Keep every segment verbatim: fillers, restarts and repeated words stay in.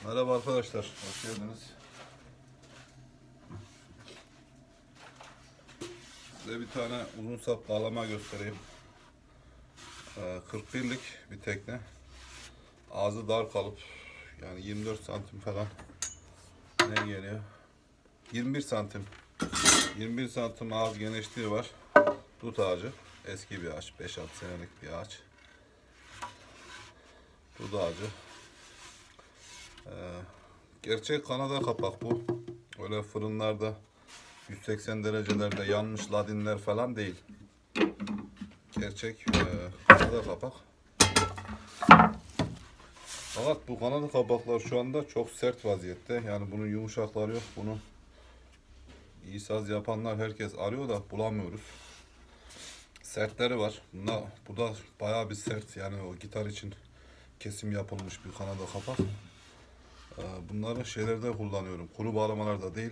Merhaba arkadaşlar, hoş geldiniz. Size bir tane uzun sap bağlama göstereyim. Ee, kırk birlik bir tekne. Ağzı dar kalıp, yani yirmi dört santim falan ne geliyor? yirmi bir santim. yirmi bir santim ağız genişliği var. Dut ağacı. Eski bir ağaç, beş altı senelik bir ağaç. Dut ağacı. Ee, gerçek Kanada kapak bu. Öyle fırınlarda yüz seksen derecelerde yanmış ladinler falan değil. Gerçek e, Kanada kapak. Fakat bu Kanada kapaklar şu anda çok sert vaziyette. Yani bunun yumuşakları yok. Bunu iyi saz yapanlar herkes arıyor da bulamıyoruz. Sertleri var. Bunda, bu da bayağı bir sert. Yani o gitar için kesim yapılmış bir Kanada kapak. Bunları şeylerde kullanıyorum. Kuru bağlamalarda değil.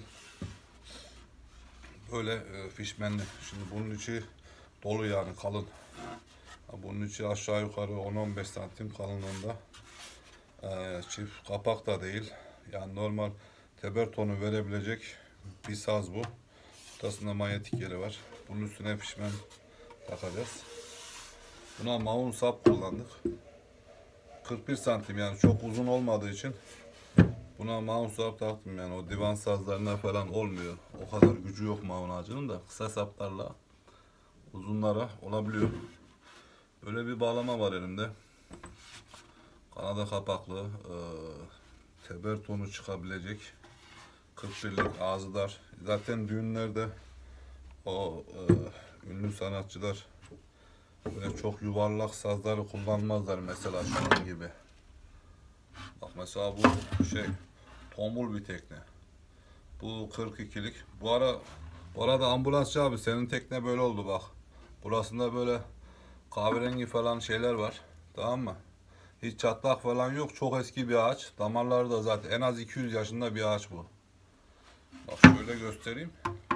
Böyle e, fişmenli. Şimdi bunun içi dolu, yani kalın. Bunun içi aşağı yukarı on on beş santim kalınlığında. E, çift kapak da değil. Yani normal teber tonu verebilecek bir saz bu. Ortasında manyetik yeri var. Bunun üstüne fişmen takacağız. Buna maun sap kullandık. kırk bir santim, yani çok uzun olmadığı için buna maun sap taktım. Yani o divan sazlarına falan olmuyor. O kadar gücü yok maun ağacının da. Kısa saplarla uzunlara olabiliyor. Böyle bir bağlama var elimde. Kanada kapaklı, e, teber tonu çıkabilecek kırk birlik, ağzı dar. Zaten düğünlerde o e, ünlü sanatçılar böyle çok yuvarlak sazları kullanmazlar, mesela şunun gibi. Bak mesela bu şey tombul bir tekne. Bu kırk ikilik. Bu ara bu arada ambulansçı abi, senin tekne böyle oldu bak. Burasında böyle kahverengi falan şeyler var. Tamam mı? Hiç çatlak falan yok. Çok eski bir ağaç. Damarları da zaten en az iki yüz yaşında bir ağaç bu. Bak şöyle göstereyim.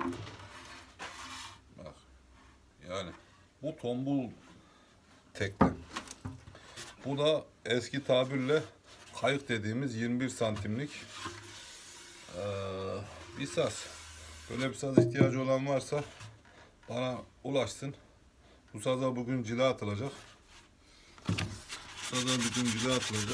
Bak. Yani bu tombul tekne. Bu da eski tabirle kayık dediğimiz yirmi bir santimlik ee, bir saz. Böyle bir saz ihtiyacı olan varsa bana ulaşsın. Bu saza bugün cila atılacak. Bu saza bugün cila atılacak.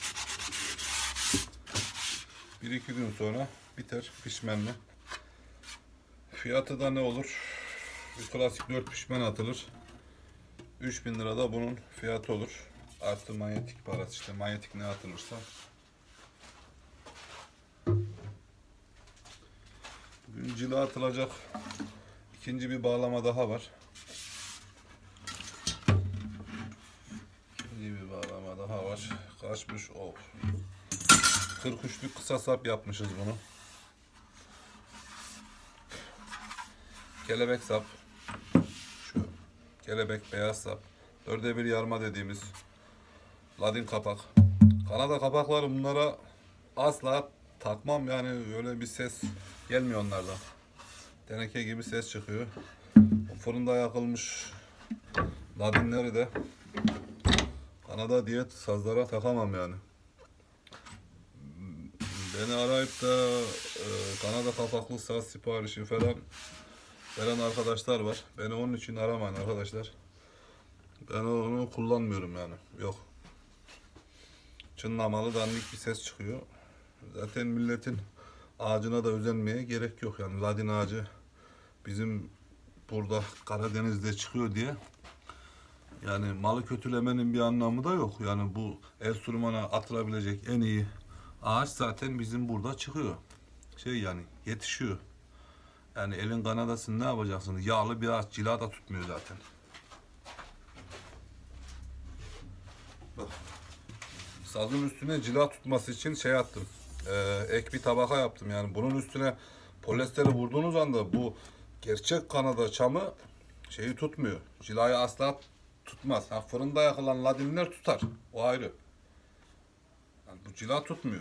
Bir iki gün sonra biter pişmenle. Fiyatı da ne olur? Bir klasik dört pişmen atılır. üç bin lira da bunun fiyatı olur. Artı manyetik parası, işte manyetik ne atılırsa. Bugün cila atılacak ikinci bir bağlama daha var. İkinci bir bağlama daha var. Kaçmış o. kırk üçlük kısa sap yapmışız bunu. Kelebek sap. Şu kelebek beyaz sap. Dörde bir yarma dediğimiz ladin kapak. Kanada kapakları, bunlara asla takmam, yani öyle bir ses gelmiyor onlardan. Teneke gibi ses çıkıyor. O fırında yakılmış ladinleri de Kanada diyet sazlara takamam yani. Beni arayıp da e, Kanada kapaklı saz siparişi falan veren arkadaşlar var. Beni onun için aramayın arkadaşlar. Ben onu kullanmıyorum yani. Yok. Çınlamalı dandik bir ses çıkıyor. Zaten milletin ağacına da özenmeye gerek yok. Yani ladin ağacı bizim burada Karadeniz'de çıkıyor diye yani malı kötülemenin bir anlamı da yok. Yani bu enstrümana atılabilecek en iyi ağaç zaten bizim burada çıkıyor. Şey yani yetişiyor. Yani elin Kanada'sını ne yapacaksın? Yağlı bir ağaç, cila da tutmuyor zaten. Bak. Sazın üstüne cila tutması için şey attım. Ee, ek bir tabaka yaptım. Yani bunun üstüne polyesteri vurduğunuz anda bu gerçek Kanada çamı şeyi tutmuyor. Cilayı asla tutmaz. Ha, fırında yakılan ladinler tutar. O ayrı. Yani bu cila tutmuyor.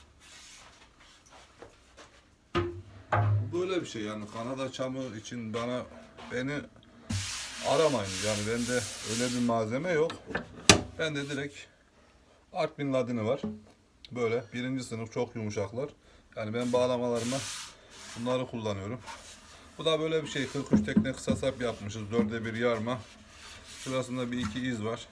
Böyle bir şey yani. Kanada çamı için bana beni aramayın. Yani bende öyle bir malzeme yok. Bende direkt Artvin ladini var. Böyle birinci sınıf çok yumuşaklar. Yani ben bağlamalarıma bunları kullanıyorum. Bu da böyle bir şey. kırk üç tekne kısa sap yapmışız. Dörde bir yarma. Şurasında bir iki iz var.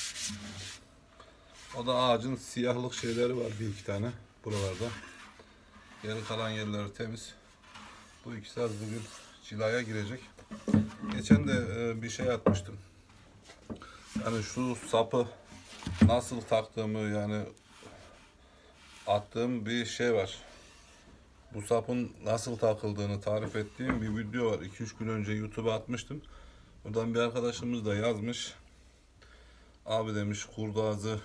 O da ağacın siyahlık şeyleri var bir iki tane buralarda. Geri kalan yerleri temiz. Bu ikisi az bugün cilaya girecek. Geçen de e, bir şey atmıştım. Yani şu sapı nasıl taktığımı yani attığım bir şey var. Bu sapın nasıl takıldığını tarif ettiğim bir video var. iki üç gün önce YouTube'a atmıştım. Buradan bir arkadaşımız da yazmış. Abi demiş kurdazı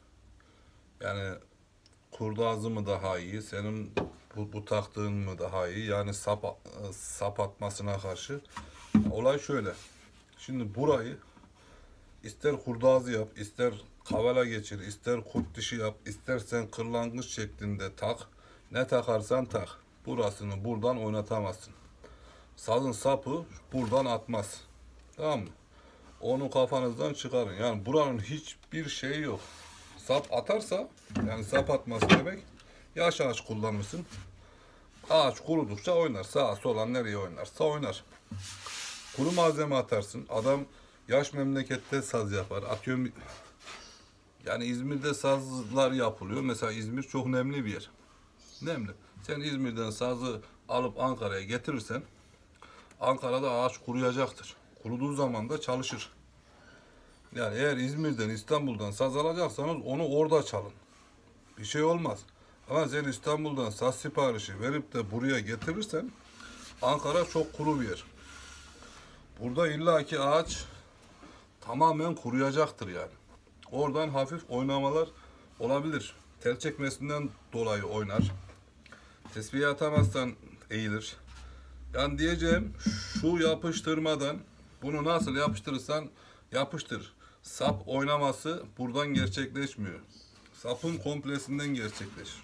yani kurdazı mı daha iyi, senin bu, bu taktığın mı daha iyi? Yani sap sap atmasına karşı. Olay şöyle. Şimdi burayı ister kurdazı yap, ister kavala geçir, ister kurt dişi yap, istersen kırlangıç şeklinde tak. Ne takarsan tak. Burasını buradan oynatamazsın. Sazın sapı buradan atmaz. Tamam mı? Onu kafanızdan çıkarın. Yani buranın hiçbir şeyi yok. Sap atarsa, yani sap atması demek, yaş ağaç kullanırsın. Ağaç kurudukça oynar. Sağa sola nereye oynarsa oynar. Kuru malzeme atarsın. Adam yaş memlekette saz yapar. Atıyorum, yani İzmir'de sazlar yapılıyor. Mesela İzmir çok nemli bir yer. Nemli. Sen İzmir'den sazı alıp Ankara'ya getirirsen Ankara'da ağaç kuruyacaktır. Kuruduğu zaman da çalışır. Yani eğer İzmir'den, İstanbul'dan saz alacaksanız onu orada çalın. Bir şey olmaz. Ama sen İstanbul'dan saz siparişi verip de buraya getirirsen Ankara çok kuru bir yer. Burada illaki ağaç tamamen kuruyacaktır yani. Oradan hafif oynamalar olabilir. Tel çekmesinden dolayı oynar. Tesbihi atamazsan eğilir. Yani diyeceğim şu yapıştırmadan bunu nasıl yapıştırırsan yapıştır. Sap oynaması buradan gerçekleşmiyor. Sapın komplesinden gerçekleşir.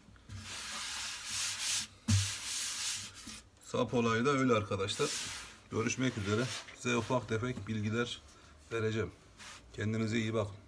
Sap olayı da öyle arkadaşlar. Görüşmek üzere. Size ufak tefek bilgiler vereceğim. Kendinize iyi bakın.